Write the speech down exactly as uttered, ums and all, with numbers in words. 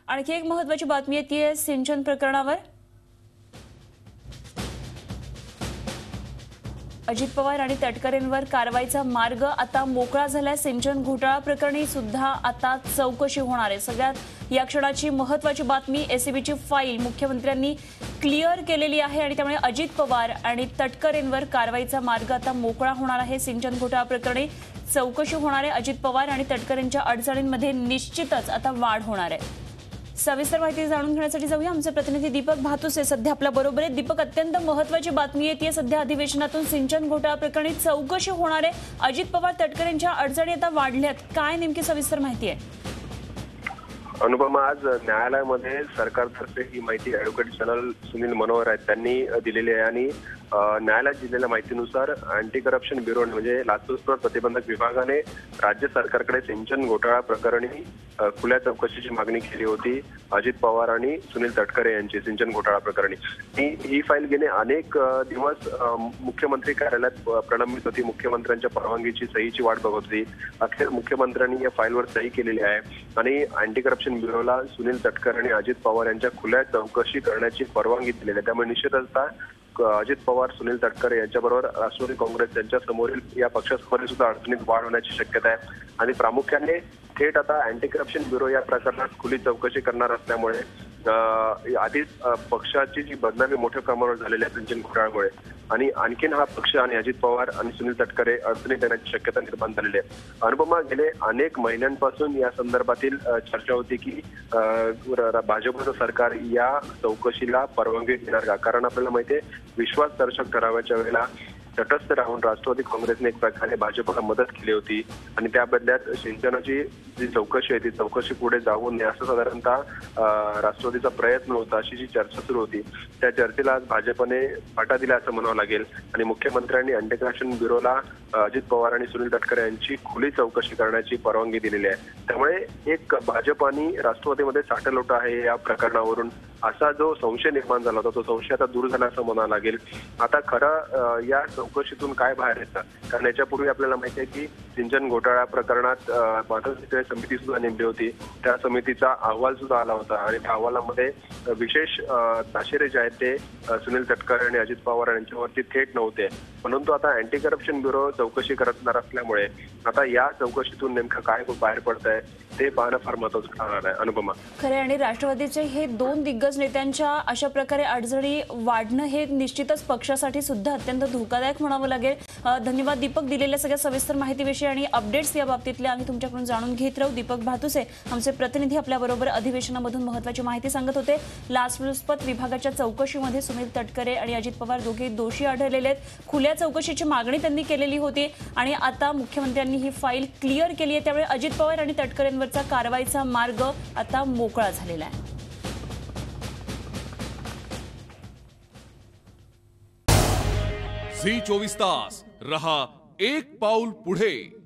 आणखी एक महत्त्वाची बातमी येते सिंचन प्रकरणावर। अजित पवार आणि तटकरेंवर कारवाईचा मार्ग आता मोकळा झालाय। सिंचन घोटाळा प्रकरणी सुद्धा आता चौकशी होणार आहे। सगळ्यात या क्षणाची महत्त्वाची बातमी, एसीबीची फाईल मुख्यमंत्र्यांनी क्लिअर केलेली आहे आणि त्यामुळे अजित पवार आणि तटकरेंवर कारवाईचा मार्ग आता मोकळा होणार आहे। सिंचन घोटाळा प्रकरणी चौकशी होणार आहे। अजित पवार आणि तटकरेंच्या अडचणींमध्ये निश्चितच आता वाढ होणार आहे। सविस्तर माहिती जाणून घेण्यासाठी जाऊया, आमचे प्रतिनिधी दीपक भातुसे सध्या आपल्या बरोबर आहेत। दीपक, अत्यंत महत्त्वाची बातमी येते सध्या अधिवेशनातून, सिंचन घोटाळा प्रकरणी चौकशी होणार आहे। अजित पवार तटकरेंच्या अडचणी आता वाढल्यात, काय नेमकी सविस्तर माहिती आहे? अनुपमा, आज न्यायालयामध्ये सरकारतर्फे ही माहिती ॲडव्होकेट जनरल सुनील मनोहर आहेत त्यांनी दिलेली आहे आणि न्यायालयात दिलेल्या माहितीनुसार अँटी करप्शन ब्युरो म्हणजे लाचलुचपत प्रतिबंधक विभागाने राज्य सरकारकडे सिंचन घोटाळा प्रकरणी खुल्या चौकशीची मागणी केली होती अजित पवार आणि सुनील तटकरे यांची सिंचन घोटाळा प्रकरणी। ही फाईल गेले अनेक दिवस मुख्यमंत्री कार्यालयात प्रलंबित होती। मुख्यमंत्र्यांच्या परवानगीची सहीची वाट बघत होती। अखेर मुख्यमंत्र्यांनी या फाईलवर सही केलेली आहे आणि अँटी करप्शन ब्युरोला सुनील तटकरे आणि अजित पवार यांच्या खुल्या चौकशी करण्याची परवानगी दिलेली आहे। त्यामुळे निश्चितच अजित पवार, सुनील तटकरे यांच्याबरोबर राष्ट्रवादी काँग्रेस यांच्या समोरील या पक्षासमोरील सुद्धा अडचणीत वाढ होण्याची शक्यता आहे आणि प्रामुख्याने थेट आता अँटी करप्शन ब्युरो या प्रकरणात खुली चौकशी करणार असल्यामुळे आधीच पक्षाची जी बदनामी मोठ्या प्रमाणावर झालेली आहे सिंचन घोटाळ्यामुळे आणि आणखीन हा पक्ष आणि अजित पवार आणि सुनील तटकरे अडचणीत येण्याची शक्यता निर्माण झालेली आहे। अनुपमा, गेले अनेक महिन्यांपासून या संदर्भातील चर्चा होती की भाजपचं सरकार या चौकशीला परवानगी देणार का, कारण आपल्याला माहिती आहे विश्वासदर्शक ठरावाच्या वेळेला तटस्थ राहून राष्ट्रवादी काँग्रेसने एक प्रकारे भाजपला मदत केली होती आणि त्या बदल्यात सिंचनाची जी चौकशी आहे ती चौकशी पुढे जाऊ नये असं साधारणतः राष्ट्रवादीचा प्रयत्न होता, अशी जी चर्चा सुरू होती त्या चर्चेला आज भाजपने फाटा दिला असं म्हणावं लागेल आणि मुख्यमंत्र्यांनी अँटी करप्शन ब्युरोला अजित पवार आणि सुनील तटकरे यांची खुली चौकशी करण्याची परवानगी दिलेली आहे। त्यामुळे एक भाजप आणि राष्ट्रवादीमध्ये साठलोट आहे या प्रकरणावरून असा जो संशय निर्माण झाला होता तो संशय आता दूर झाला असं म्हणावं लागेल। आता खरं या चौकशीतून काय बाहेर येतं, कारण याच्यापूर्वी आपल्याला माहिती आहे की सिंचन घोटाळा प्रकरणात माधव समिती सुद्धा नेमली होती। त्या समितीचा अहवाल सुद्धा आला होता आणि त्या अहवालामध्ये विशेष ताशेरे जे आहेत ते सुनील तटकरे आणि अजित पवार यांच्यावरती थेट नव्हते, परंतु आता अँटी करप्शन ब्युरो चौकशी करणार असल्यामुळे आता या चौकशीतून नेमकं काय बाहेर पडत आहे ते पाहणं फार महत्त्वाचं ठरणार आहे। अनुपमा, खरे आणि राष्ट्रवादीचे हे दोन दिग्गज नेत्यांच्या अशा प्रकारे अडचणी वाढणं हे निश्चितच पक्षासाठी सुद्धा अत्यंत धोकादायक म्हणावं लागेल। धन्यवाद दीपक, दिलेल्या सगळ्या सविस्तर माहितीविषयी आणि अपडेट्स या बाबतीतले आम्ही तुमच्याकडून जाणून घेत राहू। दीपक भातुसे आमचे प्रतिनिधी आपल्याबरोबर अधिवेशनामधून महत्त्वाची माहिती सांगत होते। लाचलुचपत विभागाच्या चौकशीमध्ये सुनील तटकरे आणि अजित पवार दोघे दोषी आढळलेले आहेत। खुल्या चौकशीची मागणी त्यांनी केलेली होती आणि आता मुख्यमंत्र्यांनी ही फाईल क्लिअर केली आहे, त्यामुळे अजित पवार आणि तटकरेंवरचा कारवाईचा मार्ग आता मोकळा झालेला आहे। झी चोवीस तास रहा एक पाऊल पुढे।